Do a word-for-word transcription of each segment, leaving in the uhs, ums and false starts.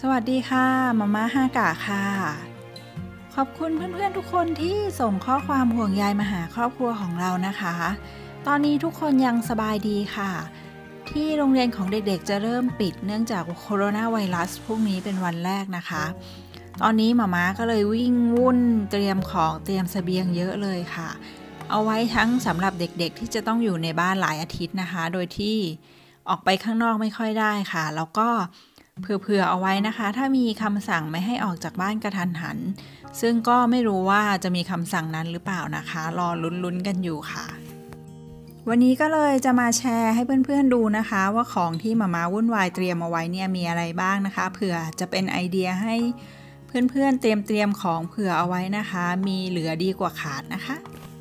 วัสดีค่ะมาม่าฮากะค่ะขอบคุณเพื่อนๆทุกคนที่ส่งข้อความห่วงใยมาหาครอบครัวของเรานะคะตอนนี้ทุกคนยังสบายดีค่ะที่โรงเรียนของเด็กๆจะเริ่มปิดเนื่องจากโคโรนาไวรัสพรุ่งนี้เป็นวันแรกนะคะตอนนี้มาม่าก็เลยวิ่งวุ่นเตรียมของเตรียมเสบียงเยอะเลยค่ะเอาไว้ทั้งสำหรับเด็กๆที่จะต้องอยู่ในบ้านหลายอาทิตย์นะคะโดยที่ออกไปข้างนอกไม่ค่อยได้ค่ะแล้วก็เผื่อๆเอาไว้นะคะถ้ามีคำสั่งไม่ให้ออกจากบ้านกระทันหันซึ่งก็ไม่รู้ว่าจะมีคำสั่งนั้นหรือเปล่านะคะรอลุ้นๆกันอยู่ค่ะวันนี้ก็เลยจะมาแชร์ให้เพื่อนๆดูนะคะว่าของที่มาม่าวุ่นวายเตรียมเอาไว้เนี่ยมีอะไรบ้างนะคะเผื่อจะเป็นไอเดียให้เพื่อนๆเตรียมเตรียมของเผื่อเอาไว้นะคะมีเหลือดีกว่าขาดนะคะ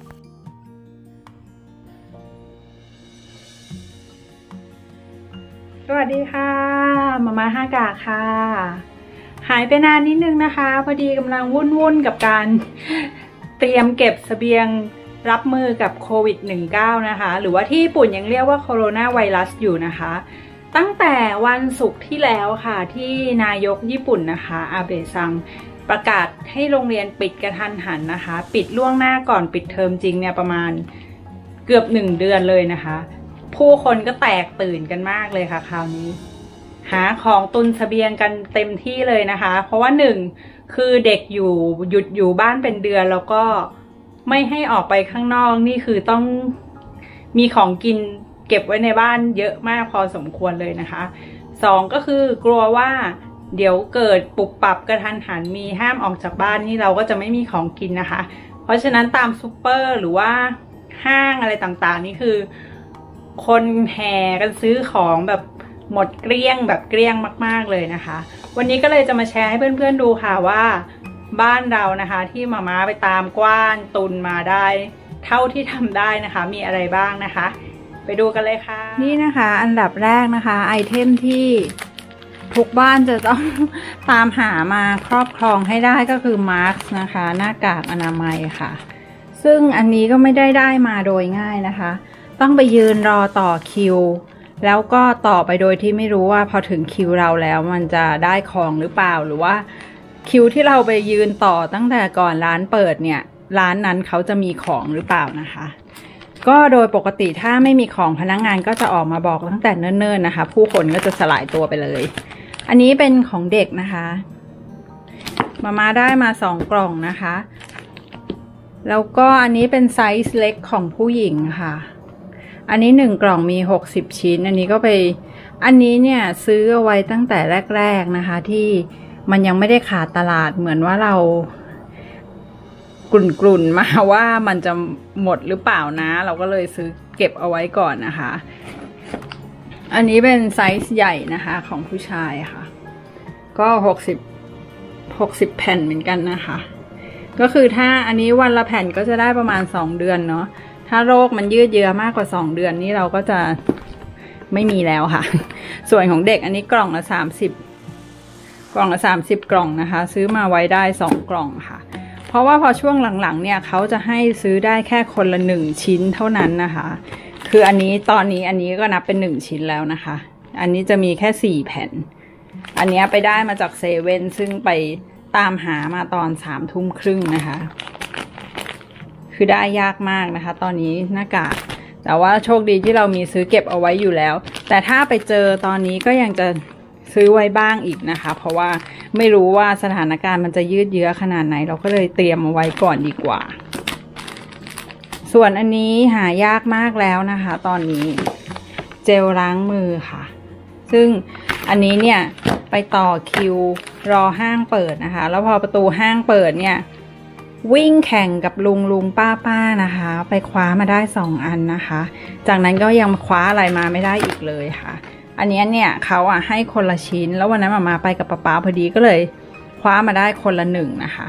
สวัสดีค่ะมาม่าฮากะค่ะหายไปนานนิดนึงนะคะพอดีกำลังวุ่นๆกับการเตรียมเก็บเสบียงรับมือกับโควิด สิบเก้า นะคะหรือว่าที่ญี่ปุ่นยังเรียกว่าโคโรนาไวรัสอยู่นะคะตั้งแต่วันศุกร์ที่แล้วค่ะที่นายกญี่ปุ่นนะคะอาเบะซังประกาศให้โรงเรียนปิดกระทันหันนะคะปิดล่วงหน้าก่อนปิดเทอมจริงเนี่ยประมาณเกือบหนึ่งเดือนเลยนะคะผู้คนก็แตกตื่นกันมากเลยค่ะคราวนี้หาของตุนเสบียงกันเต็มที่เลยนะคะเพราะว่าหนึ่งคือเด็กอยู่หยุดอยู่บ้านเป็นเดือนแล้วก็ไม่ให้ออกไปข้างนอกนี่คือต้องมีของกินเก็บไว้ในบ้านเยอะมากพอสมควรเลยนะคะสองก็คือกลัวว่าเดี๋ยวเกิดปุบปับกระทันหันมีห้ามออกจากบ้านนี่เราก็จะไม่มีของกินนะคะเพราะฉะนั้นตามซูเปอร์หรือว่าห้างอะไรต่างๆนี่คือคนแห่กันซื้อของแบบหมดเกลี้ยงแบบเกลี้ยงมากๆเลยนะคะวันนี้ก็เลยจะมาแชร์ให้เพื่อนๆดูค่ะว่าบ้านเรานะคะที่มาม่าไปตามกว้านตุนมาได้เท่าที่ทำได้นะคะมีอะไรบ้างนะคะไปดูกันเลยค่ะนี่นะคะอันดับแรกนะคะไอเทมที่ทุกบ้านจะต้องตามหามาครอบครองให้ได้ก็คือมาสก์นะคะหน้ากากอนามัยค่ะซึ่งอันนี้ก็ไม่ได้ได้มาโดยง่ายนะคะต้องไปยืนรอต่อคิวแล้วก็ต่อไปโดยที่ไม่รู้ว่าพอถึงคิวเราแล้วมันจะได้ของหรือเปล่าหรือว่าคิวที่เราไปยืนต่อตั้งแต่ก่อนร้านเปิดเนี่ยร้านนั้นเขาจะมีของหรือเปล่านะคะก็โดยปกติถ้าไม่มีของพนักงานก็จะออกมาบอกตั้งแต่เนิ่นๆนะคะผู้คนก็จะสลายตัวไปเลยอันนี้เป็นของเด็กนะคะมาม่าได้มาสองกล่องนะคะแล้วก็อันนี้เป็นไซส์เล็กของผู้หญิงค่ะอันนี้หนึ่งกล่องมีหกสิบชิ้นอันนี้ก็ไปอันนี้เนี่ยซื้อเอาไว้ตั้งแต่แรกๆนะคะที่มันยังไม่ได้ขาดตลาดเหมือนว่าเรากลุ่นๆมาว่ามันจะหมดหรือเปล่านะเราก็เลยซื้อเก็บเอาไว้ก่อนนะคะอันนี้เป็นไซส์ใหญ่นะคะของผู้ชายค่ะก็หกสิบ หกสิบแผ่นเหมือนกันนะคะก็คือถ้าอันนี้วันละแผ่นก็จะได้ประมาณสองเดือนเนาะถ้าโรคมันยืดเยื้อมากกว่าสองเดือนนี้เราก็จะไม่มีแล้วค่ะส่วนของเด็กอันนี้กล่องละสามสิบกล่องละสามสิบกล่องนะคะซื้อมาไว้ได้สองกล่องค่ะเพราะว่าพอช่วงหลังๆเนี่ยเขาจะให้ซื้อได้แค่คนละหนึ่งชิ้นเท่านั้นนะคะคืออันนี้ตอนนี้อันนี้ก็นับเป็นหนึ่งชิ้นแล้วนะคะอันนี้จะมีแค่สี่แผ่นอันนี้ไปได้มาจากเซเว่นซึ่งไปตามหามาตอนสามทุ่มครึ่งนะคะคือได้ยากมากนะคะตอนนี้หน้ากากแต่ว่าโชคดีที่เรามีซื้อเก็บเอาไว้อยู่แล้วแต่ถ้าไปเจอตอนนี้ก็ยังจะซื้อไว้บ้างอีกนะคะเพราะว่าไม่รู้ว่าสถานการณ์มันจะยืดเยื้อขนาดไหนเราก็เลยเตรียมเอาไว้ก่อนดีกว่าส่วนอันนี้หายากมากแล้วนะคะตอนนี้เจลล้างมือค่ะซึ่งอันนี้เนี่ยไปต่อคิวรอห้างเปิดนะคะแล้วพอประตูห้างเปิดเนี่ยวิ่งแข่งกับลุงลุงป้าป้านะคะไปคว้ามาได้สองอันนะคะจากนั้นก็ยังคว้าอะไรมาไม่ได้อีกเลยค่ะอันนี้เนี่ยเขาอ่ะให้คนละชิ้นแล้ววันนั้นมามาไปกับป๊าป๊าพอดีก็เลยคว้ามาได้คนละหนึ่งนะคะ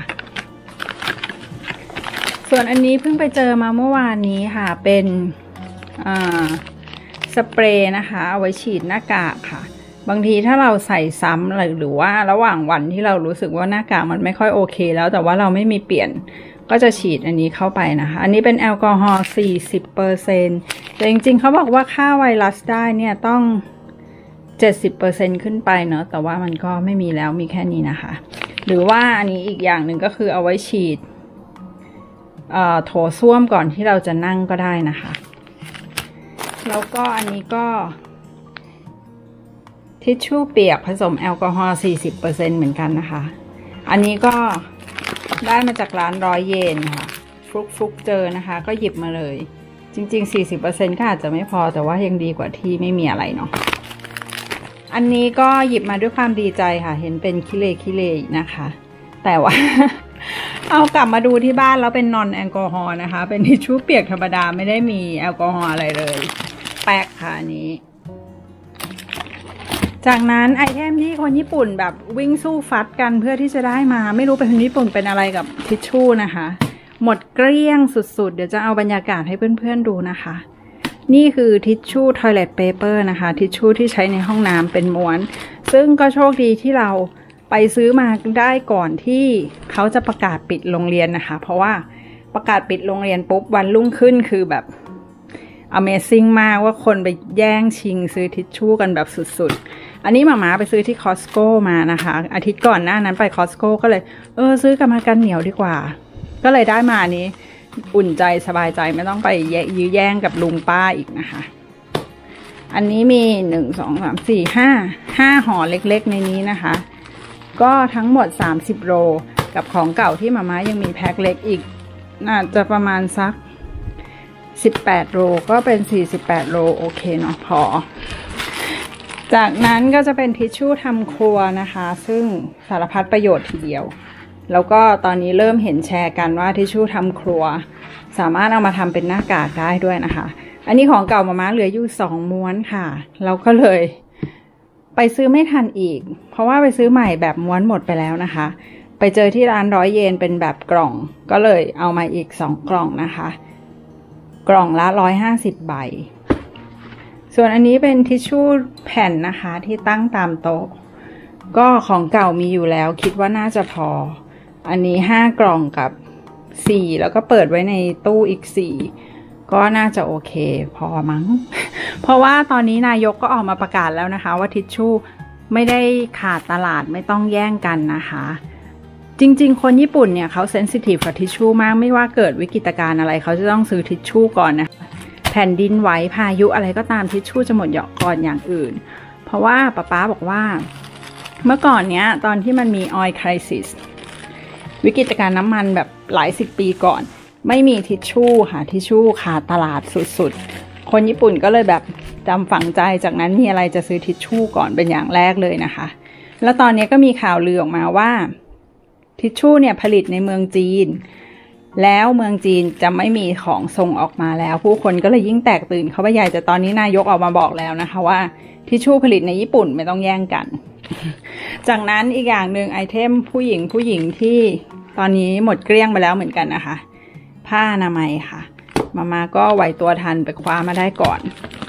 ส่วนอันนี้เพิ่งไปเจอมาเมื่อวานนี้ค่ะเป็นอ่าสเปรย์นะคะเอาไว้ฉีดหน้ากากค่ะบางทีถ้าเราใส่ซ้ำหรือว่าระหว่างวันที่เรารู้สึกว่าหน้ากากมันไม่ค่อยโอเคแล้วแต่ว่าเราไม่มีเปลี่ยนก็จะฉีดอันนี้เข้าไปนะคะอันนี้เป็นแอลกอฮอล์ สี่สิบเปอร์เซ็นต์ แต่จริงๆเขาบอกว่าฆ่าไวรัสได้เนี่ยต้องเจ็ดสิบเปอร์เซ็นต์ ขึ้นไปเนอะแต่ว่ามันก็ไม่มีแล้วมีแค่นี้นะคะหรือว่าอันนี้อีกอย่างหนึ่งก็คือเอาไว้ฉีดโถส้วมก่อนที่เราจะนั่งก็ได้นะคะแล้วก็อันนี้ก็ทิชชู่เปียกผสมแอลกอฮอล์ สี่สิบเปอร์เซ็นต์ เหมือนกันนะคะอันนี้ก็ได้มาจากร้านร้อยเยนค่ะฟลุกฟลุกเจอนะคะก็หยิบมาเลยจริงๆ สี่สิบเปอร์เซ็นต์ ก็อาจจะไม่พอแต่ว่ายังดีกว่าที่ไม่มีอะไรเนาะอันนี้ก็หยิบมาด้วยความดีใจค่ะเห็นเป็นคิเลคิเลนะคะแต่ว่า เอากลับมาดูที่บ้านแล้วเป็นนอนแอลกอฮอล์นะคะเป็นทิชชู่เปียกธรรมดาไม่ได้มีแอลกอฮอล์อะไรเลยแป๊กค่ะอันนี้จากนั้นไอเทมที่คนญี่ปุ่นแบบวิ่งสู้ฟัดกันเพื่อที่จะได้มาไม่รู้เป็นคนญี่ปุ่นเป็นอะไรกับทิชชู่นะคะหมดเกลี้ยงสุดๆเดี๋ยวจะเอาบรรยากาศให้เพื่อนๆดูนะคะนี่คือทิชชู่ toilet paper นะคะทิชชู่ที่ใช้ในห้องน้ำเป็นม้วนซึ่งก็โชคดีที่เราไปซื้อมาได้ก่อนที่เขาจะประกาศปิดโรงเรียนนะคะเพราะว่าประกาศปิดโรงเรียนปุ๊บวันรุ่งขึ้นคือแบบ Amazing มากว่าคนไปแย่งชิงซื้อทิชชู่กันแบบสุดๆอันนี้หมาม้าไปซื้อที่ Costco มานะคะอาทิตย์ก่อนหน้านั้นไป Costco ก็เลยเออซื้อกันมากันเหนียวดีกว่าก็เลยได้มาอันนี้อุ่นใจสบายใจไม่ต้องไปยื้อแย่งกับลุงป้าอีกนะคะอันนี้มีหนึ่ง สอง สาม สี่ ห้า ห้าห่อเล็กๆในนี้นะคะก็ทั้งหมดสามสิบโลกับของเก่าที่หมาม้ายังมีแพ็คเล็กอีกน่าจะประมาณสักสิบแปดโลก็เป็นสี่สิบแปดโลโอเคเนาะพอจากนั้นก็จะเป็นทิชชู่ทำครัวนะคะซึ่งสารพัดประโยชน์ทีเดียวแล้วก็ตอนนี้เริ่มเห็นแชร์กันว่าทิชชู่ทำครัวสามารถเอามาทำเป็นหน้ากากได้ด้วยนะคะอันนี้ของเก่ามาม่าเหลืออยู่สองม้วนค่ะเราก็เลยไปซื้อไม่ทันอีกเพราะว่าไปซื้อใหม่แบบม้วนหมดไปแล้วนะคะไปเจอที่ร้านร้อยเยนเป็นแบบกล่องก็เลยเอามาอีกสองกล่องนะคะกล่องละร้อยห้าสิบใบส่วนอันนี้เป็นทิชชู่แผ่นนะคะที่ตั้งตามโต๊ะก็ของเก่ามีอยู่แล้วคิดว่าน่าจะพออันนี้ห้ากล่องกับสี่แล้วก็เปิดไว้ในตู้อีกสี่ก็น่าจะโอเคพอมั้ง เพราะว่าตอนนี้นายกก็ออกมาประกาศแล้วนะคะว่าทิชชู่ไม่ได้ขาดตลาดไม่ต้องแย่งกันนะคะจริงๆคนญี่ปุ่นเนี่ยเขาเซนซิทีฟกับทิชชู่มากไม่ว่าเกิดวิกฤตการณ์อะไรเขาจะต้องซื้อทิชชู่ก่อนนะแผ่นดินไหวพายุอะไรก็ตามทิชชู่จะหมดก่อนอย่างอื่นเพราะว่าป๊าป๊าบอกว่าเมื่อก่อนเนี้ยตอนที่มันมี oil crisis วิกฤตการณ์น้ำมันแบบหลายสิบปีก่อนไม่มีทิชชู่ค่ะทิชชู่ขาดตลาดสุดๆคนญี่ปุ่นก็เลยแบบจำฝังใจจากนั้นมีอะไรจะซื้อทิชชู่ก่อนเป็นอย่างแรกเลยนะคะแล้วตอนนี้ก็มีข่าวลือออกมาว่าทิชชู่เนี่ยผลิตในเมืองจีนแล้วเมืองจีนจะไม่มีของส่งออกมาแล้วผู้คนก็เลยยิ่งแตกตื่นเขาไปใหญ่แต่ตอนนี้นายกออกมาบอกแล้วนะคะว่าทิชชู่ผลิตในญี่ปุ่นไม่ต้องแย่งกันจากนั้นอีกอย่างหนึ่งไอเทมผู้หญิงผู้หญิงที่ตอนนี้หมดเกลี้ยงไปแล้วเหมือนกันนะคะผ้าอนามัยค่ะมาม่าก็ไหวตัวทันไปคว้ามาได้ก่อน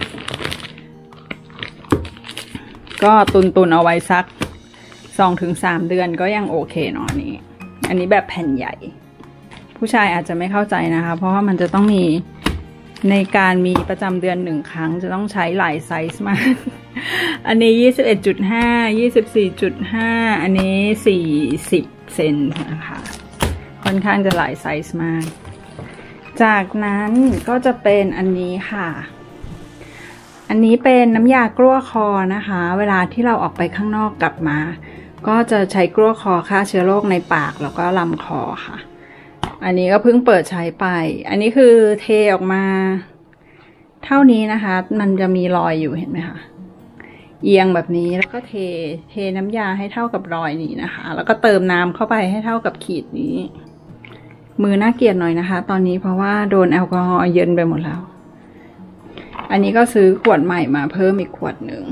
ก็ตุนตุนเอาไว้สักสองถึงสามเดือนก็ยังโอเคเนาะนี้อันนี้แบบแผ่นใหญ่ผู้ชายอาจจะไม่เข้าใจนะคะเพราะว่ามันจะต้องมีในการมีประจำเดือนหนึ่งครั้งจะต้องใช้หลายไซส์มากอันนี้ ยี่สิบเอ็ดจุดห้า ยี่สิบสี่จุดห้า อันนี้สี่สิบเซนนะคะค่อนข้างจะหลายไซส์มากจากนั้นก็จะเป็นอันนี้ค่ะอันนี้เป็นน้ำยากลั้วคอนะคะเวลาที่เราออกไปข้างนอกกลับมาก็จะใช้กลั้วคอฆ่าเชื้อโรคในปากแล้วก็ลำคอค่ะอันนี้ก็เพิ่งเปิดใช้ไปอันนี้คือเทออกมาเท่านี้นะคะมันจะมีรอยอยู่เห็นไหมคะเอียงแบบนี้แล้วก็เทเทน้ำยาให้เท่ากับรอยนี้นะคะแล้วก็เติมน้ำเข้าไปให้เท่ากับขีดนี้มือน่าเกลียดหน่อยนะคะตอนนี้เพราะว่าโดนแอลกอฮอล์เยินไปหมดแล้วอันนี้ก็ซื้อขวดใหม่มาเพิ่มอีกขวดหนึ่ง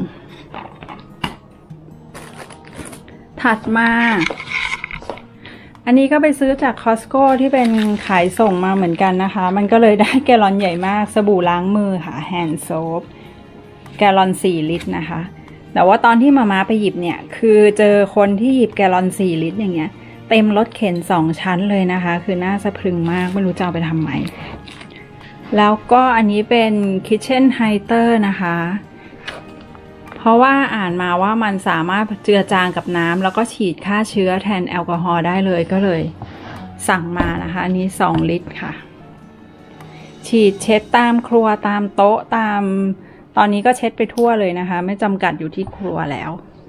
ถัดมาอันนี้ก็ไปซื้อจาก Costco ที่เป็นขายส่งมาเหมือนกันนะคะมันก็เลยได้แกลลอนใหญ่มากสบู่ล้างมือค่ะ hand soap แกลลอนสี่ลิตรนะคะแต่ว่าตอนที่มาม่าไปหยิบเนี่ยคือเจอคนที่หยิบแกลลอนสี่ลิตรอย่างเงี้ยเต็มรถเข็นสองชั้นเลยนะคะคือน่าสะพรึงมากไม่รู้จะเอาไปทำไมแล้วก็อันนี้เป็น Kitchen Heater นะคะพเพราะว่าอ่านมาว่ามันสามารถเจือจางกับน้ำแล้วก็ฉีดฆ่าเชื้อแทนแอลกอฮอล์ได้เลยก็เลยสั่งมานะคะอันนี้สองลิตรค่ะฉีดเช็ดตามครัวตามโต๊ะตามตอนนี้ก็เช็ดไปทั่วเลยนะคะไม่จำกัดอยู่ที่ครัวแล้ว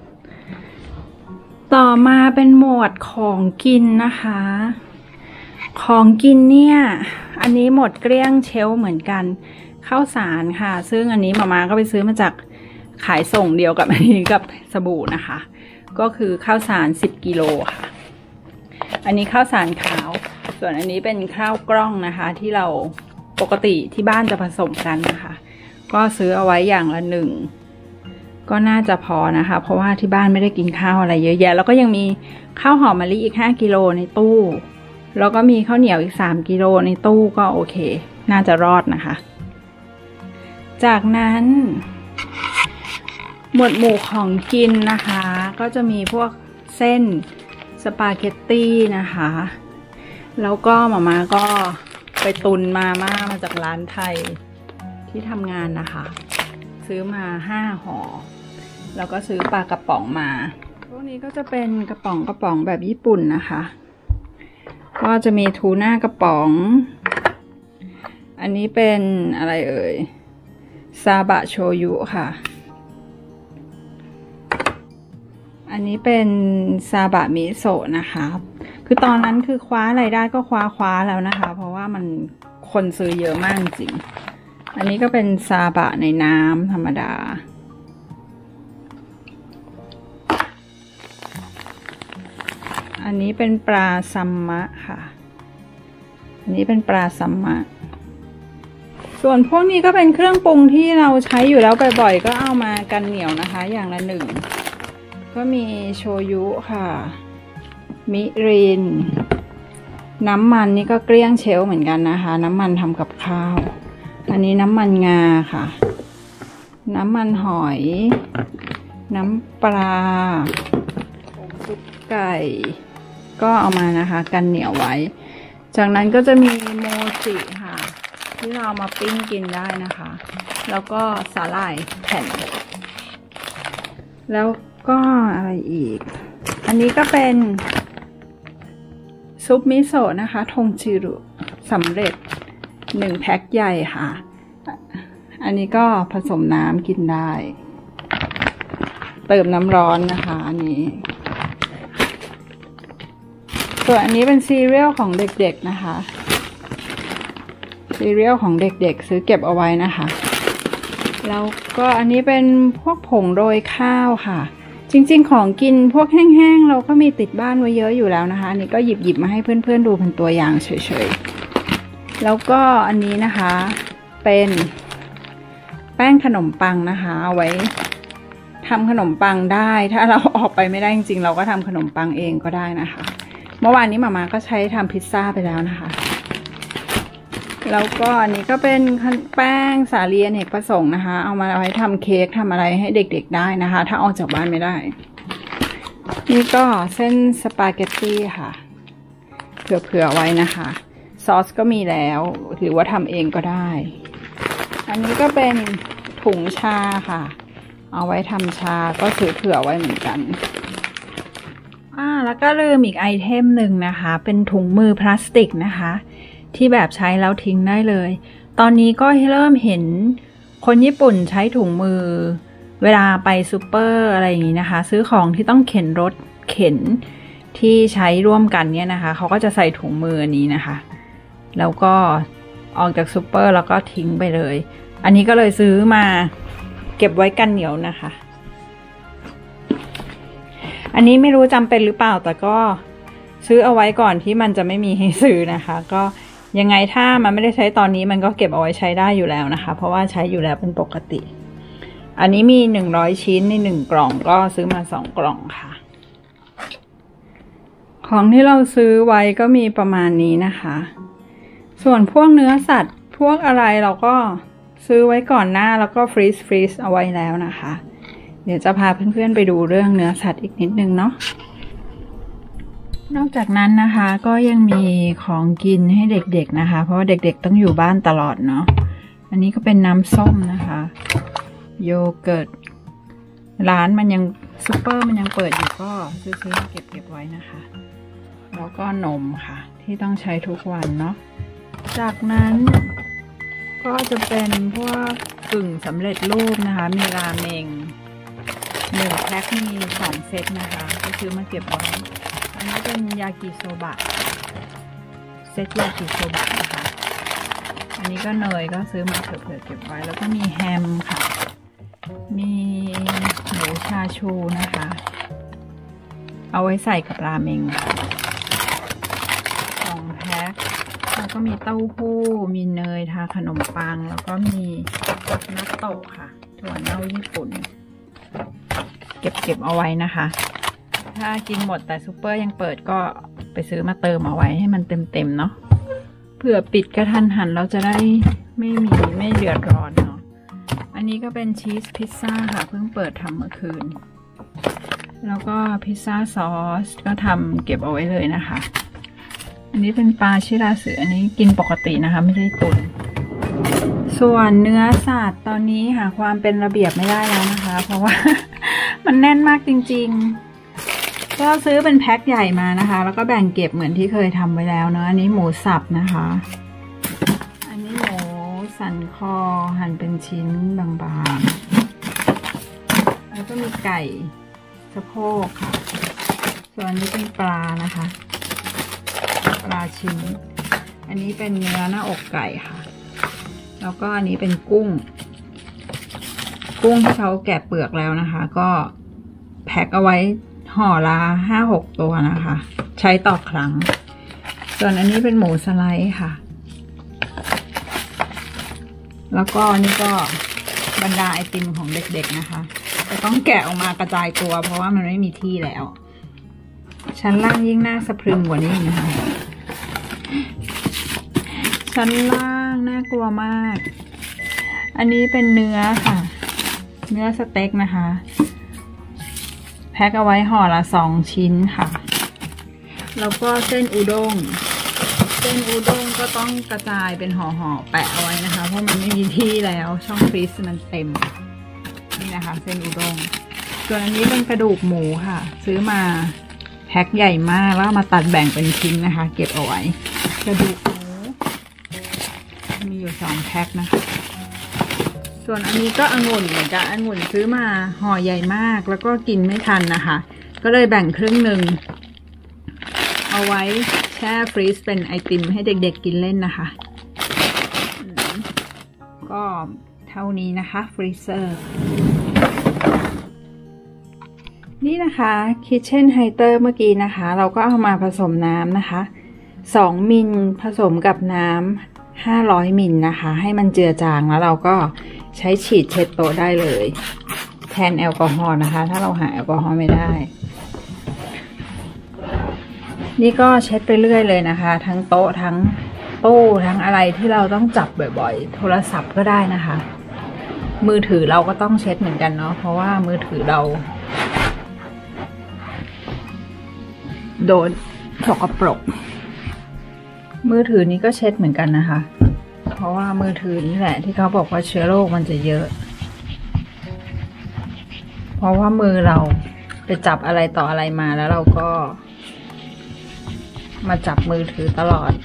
ต่อมาเป็นหมวดของกินนะคะของกินเนี่ยอันนี้หมดเกลี้ยงเชลฟ์เหมือนกันข้าวสารค่ะซึ่งอันนี้มาม่าก็ไปซื้อมาจากขายส่งเดียวกับอันนี้กับสบู่นะคะก็คือข้าวสารสิบกิโลค่ะอันนี้ข้าวสารขาวส่วนอันนี้เป็นข้าวกล้องนะคะที่เราปกติที่บ้านจะผสมกันนะคะก็ซื้อเอาไว้อย่างละหนึ่งก็น่าจะพอนะคะเพราะว่าที่บ้านไม่ได้กินข้าวอะไรเยอะแยะแล้วก็ยังมีข้าวหอมมะลิอีกห้ากิโลในตู้แล้วก็มีข้าวเหนียวอีกสามกิโลในตู้ก็โอเคน่าจะรอดนะคะจากนั้นหมวดหมู่ของกินนะคะก็จะมีพวกเส้นสปาเกตตี้นะคะแล้วก็หม่าม่าก็ไปตุนมาม่ามาจากร้านไทยที่ทำงานนะคะซื้อมาห้าห่อแล้วก็ซื้อปลากระป๋องมาพวกนี้ก็จะเป็นกระป๋องกระป๋องแบบญี่ปุ่นนะคะก็จะมีทูน่ากระป๋องอันนี้เป็นอะไรเอ่ยซาบะโชยุค่ะอันนี้เป็นซาบะมิโซะนะคะคือตอนนั้นคือคว้าอะไรได้ก็คว้าคว้าแล้วนะคะเพราะว่ามันคนซื้อเยอะมากจริงอันนี้ก็เป็นซาบะในน้ำธรรมดาอันนี้เป็นปลาซัมมะค่ะอันนี้เป็นปลาซัมมะส่วนพวกนี้ก็เป็นเครื่องปรุงที่เราใช้อยู่แล้วบ่อยๆก็เอามากันเหนียวนะคะอย่างละหนึ่งก็มีโชยุค่ะมิรินน้ำมันนี่ก็เกลี้ยงเชลฟ์เหมือนกันนะคะน้ำมันทำกับข้าวอันนี้น้ำมันงาค่ะน้ำมันหอยน้ำปลาซุปไก่ก็เอามานะคะกันเหนียวไว้จากนั้นก็จะมีโมจิค่ะที่เรามาปิ้งกินได้นะคะแล้วก็สาหร่ายแผ่นแล้วก็อะไรอีกอันนี้ก็เป็นซุปมิโซะนะคะทงจิรุสำเร็จหนึ่งแพ็คใหญ่ค่ะอันนี้ก็ผสมน้ำกินได้เติมน้ำร้อนนะคะอันนี้ส่วนอันนี้เป็นซีเรียลของเด็กๆนะคะซีเรียลของเด็กๆซื้อเก็บเอาไว้นะคะแล้วก็อันนี้เป็นพวกผงโรยข้าวค่ะจริงๆของกินพวกแห้งๆเราก็มีติดบ้านไว้เยอะอยู่แล้วนะคะอันนี้ก็หยิบๆมาให้เพื่อนๆดูเป็นตัวอย่างเฉยๆแล้วก็อันนี้นะคะเป็นแป้งขนมปังนะคะเอาไว้ทำขนมปังได้ถ้าเราออกไปไม่ได้จริงๆเราก็ทำขนมปังเองก็ได้นะคะเมื่อวานนี้หม่าม่าก็ใช้ทำพิซซ่าไปแล้วนะคะแล้วก็อันนี้ก็เป็นแป้งสาลีอเนกประสงค์นะคะเอามาไว้ทำเค้กทำอะไรให้เด็กๆได้นะคะถ้าออกจากบ้านไม่ได้นี่ก็เส้นสปาเกตตี้ค่ะเผื่อๆไว้นะคะซอสก็มีแล้วหรือว่าทำเองก็ได้อันนี้ก็เป็นถุงชาค่ะเอาไว้ทำชาก็ซื้อเผื่อไว้เหมือนกันอ่าแล้วก็ลืมอีกไอเทมหนึ่งนะคะเป็นถุงมือพลาสติกนะคะที่แบบใช้แล้วทิ้งได้เลยตอนนี้ก็เริ่มเห็นคนญี่ปุ่นใช้ถุงมือเวลาไปซูเปอร์อะไรอย่างนี้นะคะซื้อของที่ต้องเข็นรถเข็นที่ใช้ร่วมกันเนี่ยนะคะเขาก็จะใส่ถุงมืออันนี้นะคะแล้วก็ออกจากซูเปอร์แล้วก็ทิ้งไปเลยอันนี้ก็เลยซื้อมาเก็บไว้กันเหนียวนะคะอันนี้ไม่รู้จำเป็นหรือเปล่าแต่ก็ซื้อเอาไว้ก่อนที่มันจะไม่มีให้ซื้อนะคะก็ยังไงถ้ามันไม่ได้ใช้ตอนนี้มันก็เก็บเอาไว้ใช้ได้อยู่แล้วนะคะเพราะว่าใช้อยู่แล้วเป็นปกติอันนี้มีหนึ่งร้อยชิ้นในหนึ่งกล่องก็ซื้อมาสองกล่องค่ะของที่เราซื้อไว้ก็มีประมาณนี้นะคะส่วนพวกเนื้อสัตว์พวกอะไรเราก็ซื้อไว้ก่อนหน้าแล้วก็ฟรีซฟรีซเอาไว้แล้วนะคะเดี๋ยวจะพาเพื่อนๆไปดูเรื่องเนื้อสัตว์อีกนิดนึงเนาะนอกจากนั้นนะคะก็ยังมีของกินให้เด็กๆนะคะเพราะว่าเด็กๆต้องอยู่บ้านตลอดเนาะอันนี้ก็เป็นน้ำส้มนะคะโยเกิร์ตร้านมันยังซูเปอร์มันยังเปิดอยู่ก็ซื้อๆมาเก็บเก็บไว้นะคะแล้วก็นมค่ะที่ต้องใช้ทุกวันเนาะจากนั้นก็จะเป็นพวกกึ่งสำเร็จรูปนะคะมีราเมงหนึ่งแพ็คมีสองเซตนะคะก็ซื้อมาเก็บไว้อันนี้เป็นยากิโซบะเซตยากิโซบะนะคะอันนี้ก็เนยก็ซื้อมาเผื่อๆเก็บไว้แล้วก็มีแฮมค่ะมีหมูชาชูนะคะเอาไว้ใส่กับราเมงสองแพ็คแล้วก็มีเต้าหู้มีเนยทาขนมปังแล้วก็มีนัตโตะค่ะถั่วเน่าญี่ปุ่นเก็บเก็บเอาไว้นะคะถ้ากินหมดแต่ซูเปอร์ยังเปิดก็ไปซื้อมาเติมเอาไว้ให้มันเต็มๆเนาะเผื่อปิดกระทันหันเราจะได้ไม่มีไม่เดือดร้อนเนาะอันนี้ก็เป็นชีสพิซซ่าค่ะเพิ่งเปิดทำเมื่อคืนแล้วก็พิซซ่าซอสก็ทำเก็บเอาไว้เลยนะคะอันนี้เป็นปลาชิราสึอันนี้กินปกตินะคะไม่ได้ตุนส่วนเนื้อสัตว์ตอนนี้หาความเป็นระเบียบไม่ได้แล้วนะคะเพราะว่า มันแน่นมากจริงๆก็ซื้อเป็นแพ็คใหญ่มานะคะแล้วก็แบ่งเก็บเหมือนที่เคยทำไว้แล้วเนาะอันนี้หมูสับนะคะอันนี้หมูสันคอหั่นเป็นชิ้นบางๆแล้วก็มีไก่สะโพกค่ะส่วนอันนี้เป็นปลานะคะปลาชิ้นอันนี้เป็นเนื้อหน้าอกไก่ค่ะแล้วก็อันนี้เป็นกุ้งกุ้งที่เขาแกะเปลือกแล้วนะคะก็แพ็คเอาไว้ห่อละห้าหกตัวนะคะใช้ต่อครั้งส่วนอันนี้เป็นหมูสไลด์ค่ะแล้วก็นี่ก็บรรดาไอติมของเด็กๆนะคะจะต้องแกะออกมากระจายตัวเพราะว่ามันไม่มีที่แล้วชั้นล่างยิ่งน่าสะพรึงกว่านี้นะคะชั้นล่างน่ากลัวมากอันนี้เป็นเนื้อค่ะเนื้อสเต็กนะคะแพ็คเอาไว้ห่อละสองชิ้นค่ะแล้วก็เส้นอุด้งเส้นอุด้งก็ต้องกระจายเป็นห่อๆแปะเอาไว้นะคะเพราะมันไม่มีที่แล้วช่องฟรีซมันเต็มนี่นะคะเส้นอุด้งส่วนอันนี้เป็นกระดูกหมูค่ะซื้อมาแพ็คใหญ่มากแล้วมาตัดแบ่งเป็นชิ้นนะคะเก็บเอาไว้กระดูกหมูมีอยู่สองแพ็คนะคะส่วนอันนี้ก็องุ่นเหมือนกันองุ่นซื้อมาห่อใหญ่มากแล้วก็กินไม่ทันนะคะก็เลยแบ่งครึ่งหนึ่งเอาไว้แช่ฟรีซเป็นไอติมให้เด็กๆกินเล่นนะคะก็เท่านี้นะคะฟรีเซอร์นี่นะคะคิทเช่นไฮเตอร์เมื่อกี้นะคะเราก็เอามาผสมน้ำนะคะสองมิลผสมกับน้ำห้าร้อยมิลนะคะให้มันเจือจางแล้วเราก็ใช้ฉีดเช็ดโต๊ะได้เลยแทนแอลกอฮอล์นะคะถ้าเราหาแอลกอฮอล์ไม่ได้นี่ก็เช็ดไปเรื่อยเลยนะคะทั้งโต๊ะทั้งตู้ทั้งอะไรที่เราต้องจับบ่อยๆโทรศัพท์ก็ได้นะคะมือถือเราก็ต้องเช็ดเหมือนกันเนาะเพราะว่ามือถือเราโดนสกปรกมือถือนี้ก็เช็ดเหมือนกันนะคะเพราะว่ามือถือนี่แหละที่เขาบอกว่าเชื้อโรคมันจะเยอะเพราะว่ามือเราไปจับอะไรต่ออะไรมาแล้วเราก็มาจับมือถือตลอด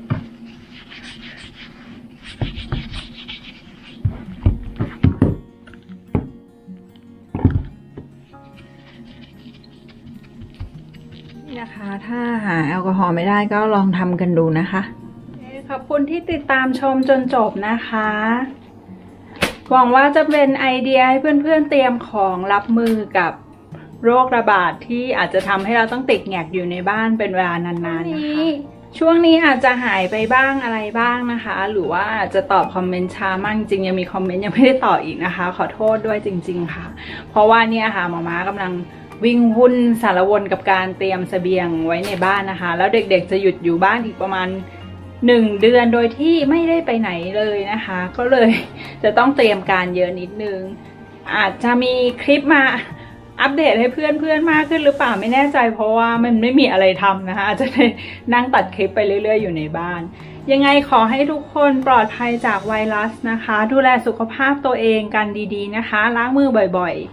นะคะถ้าหาแอลกอฮอล์ไม่ได้ก็ลองทำกันดูนะคะขอบคุณที่ติดตามชมจนจบนะคะหวังว่าจะเป็นไอเดียให้เพื่อนๆเตรียมของรับมือกับโรคระบาดที่อาจจะทำให้เราต้องติดแงกอยู่ในบ้านเป็นเวลานานๆนะคะช่วงนี้อาจจะหายไปบ้างอะไรบ้างนะคะหรือว่าอาจจะตอบคอมเมนต์ช้ามากจริงยังมีคอมเมนต์ยังไม่ได้ตอบอีกนะคะขอโทษด้วยจริงๆค่ะเพราะว่าเนี่ยค่ะหมอม้ากำลังวิ่งวุ่นสารวนกับการเตรียมเสบียงไว้ในบ้านนะคะแล้วเด็กๆจะหยุดอยู่บ้านอีกประมาณหนึ่งเดือนโดยที่ไม่ได้ไปไหนเลยนะคะก็เลยจะต้องเตรียมการเยอะนิดนึงอาจจะมีคลิปมาอัปเดตให้เพื่อนๆมากขึ้นหรือเปล่าไม่แน่ใจเพราะว่ามันไม่มีอะไรทำนะคะอาจจะนั่งตัดคลิปไปเรื่อยๆอยู่ในบ้านยังไงขอให้ทุกคนปลอดภัยจากไวรัสนะคะดูแลสุขภาพตัวเองกันดีๆนะคะล้างมือบ่อยๆ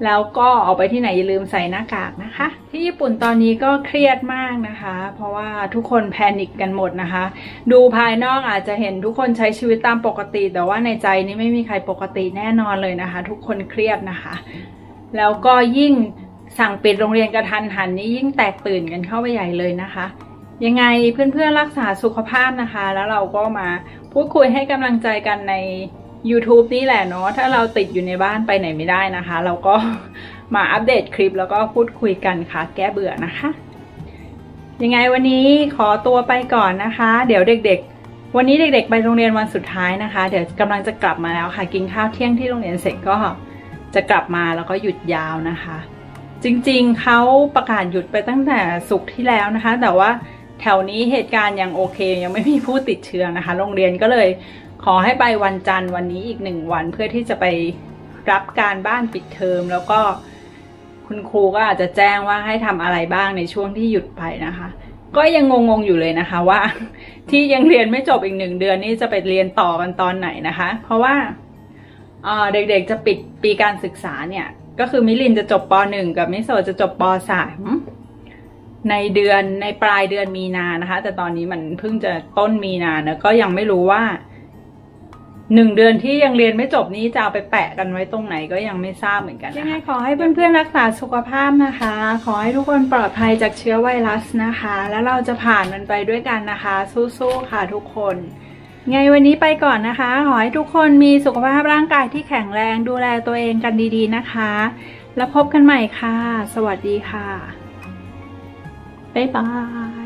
แล้วก็ออกไปที่ไหนอย่าลืมใส่หน้ากากนะคะที่ญี่ปุ่นตอนนี้ก็เครียดมากนะคะเพราะว่าทุกคนแพนิคกันหมดนะคะดูภายนอกอาจจะเห็นทุกคนใช้ชีวิตตามปกติแต่ว่าในใจนี่ไม่มีใครปกติแน่นอนเลยนะคะทุกคนเครียดนะคะแล้วก็ยิ่งสั่งปิดโรงเรียนกระทันหันนี่ยิ่งแตกตื่นกันเข้าไปใหญ่เลยนะคะยังไงเพื่อนๆรักษาสุขภาพนะคะแล้วเราก็มาพูดคุยให้กำลังใจกันในYouTube นี่แหละเนาะถ้าเราติดอยู่ในบ้านไปไหนไม่ได้นะคะเราก็มาอัปเดตคลิปแล้วก็พูดคุยกันค่ะแก้เบื่อนะคะยังไงวันนี้ขอตัวไปก่อนนะคะเดี๋ยวเด็กๆวันนี้เด็กๆไปโรงเรียนวันสุดท้ายนะคะเดี๋ยวกำลังจะกลับมาแล้วค่ะกินข้าวเที่ยงที่โรงเรียนเสร็จก็จะกลับมาแล้วก็หยุดยาวนะคะจริงๆเขาประกาศหยุดไปตั้งแต่ศุกร์ที่แล้วนะคะแต่ว่าแถวนี้เหตุการณ์ยังโอเคยังไม่มีผู้ติดเชื้อนะคะโรงเรียนก็เลยขอให้ไปวันจันทร์วันนี้อีกหนึ่งวันเพื่อที่จะไปรับการบ้านปิดเทอมแล้วก็คุณครูก็อาจจะแจ้งว่าให้ทำอะไรบ้างในช่วงที่หยุดไปนะคะก็ยังงงๆอยู่เลยนะคะว่าที่ยังเรียนไม่จบอีกหนึ่งเดือนนี้จะไปเรียนต่อกันตอนไหนนะคะเพราะว่าเด็กๆจะปิดปีการศึกษาเนี่ยก็คือมิลินจะจบป หนึ่ง กับมิโซะจะจบป สาม ในเดือนในปลายเดือนมีนานะคะแต่ตอนนี้มันเพิ่งจะต้นมีนาเนอะก็ยังไม่รู้ว่าหนึ่งเดือนที่ยังเรียนไม่จบนี้จะเอาไปแปะกันไว้ตรงไหนก็ยังไม่ทราบเหมือนกันยังไงขอให้เพื่อนๆรักษาสุขภาพนะคะขอให้ทุกคนปลอดภัยจากเชื้อไวรัสนะคะแล้วเราจะผ่านมันไปด้วยกันนะคะสู้ๆค่ะทุกคนไงวันนี้ไปก่อนนะคะขอให้ทุกคนมีสุขภาพร่างกายที่แข็งแรงดูแลตัวเองกันดีๆนะคะแล้วพบกันใหม่ค่ะสวัสดีค่ะบ๊ายบาย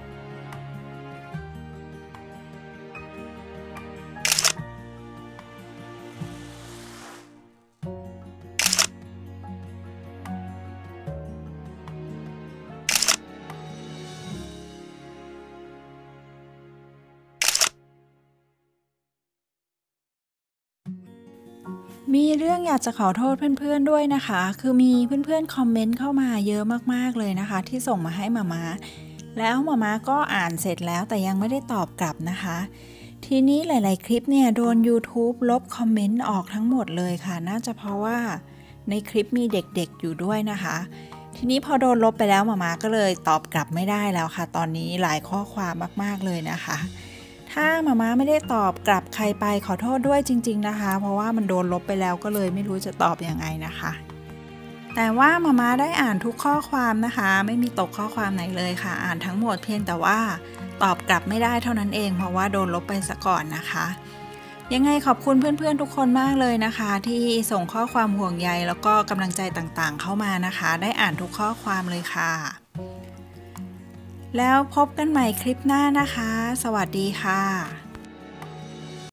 มีเรื่องอยากจะขอโทษเพื่อนๆด้วยนะคะคือมีเพื่อนๆคอมเมนต์เข้ามาเยอะมากๆเลยนะคะที่ส่งมาให้มาม่าแล้วมาม่าก็อ่านเสร็จแล้วแต่ยังไม่ได้ตอบกลับนะคะทีนี้หลายๆคลิปเนี่ยโดน YouTube ลบคอมเมนต์ออกทั้งหมดเลยค่ะน่าจะเพราะว่าในคลิปมีเด็กๆอยู่ด้วยนะคะทีนี้พอโดนลบไปแล้วมาม่าก็เลยตอบกลับไม่ได้แล้วค่ะตอนนี้หลายข้อความมากๆเลยนะคะถ้ามาม่าไม่ได้ตอบกลับใครไปขอโทษด้วยจริงๆนะคะเพราะว่ามันโดนลบไปแล้วก็เลยไม่รู้จะตอบยังไงนะคะแต่ว่ามาม่าได้อ่านทุกข้อความนะคะไม่มีตกข้อความไหนเลยค่ะอ่านทั้งหมดเพียงแต่ว่าตอบกลับไม่ได้เท่านั้นเองเพราะว่าโดนลบไปซะก่อนนะคะยังไงขอบคุณเพื่อนๆทุกคนมากเลยนะคะที่ส่งข้อความห่วงใยแล้วก็กำลังใจต่างๆเข้ามานะคะได้อ่านทุกข้อความเลยค่ะแล้วพบกันใหม่คลิปหน้านะคะสวัสดีค่ะ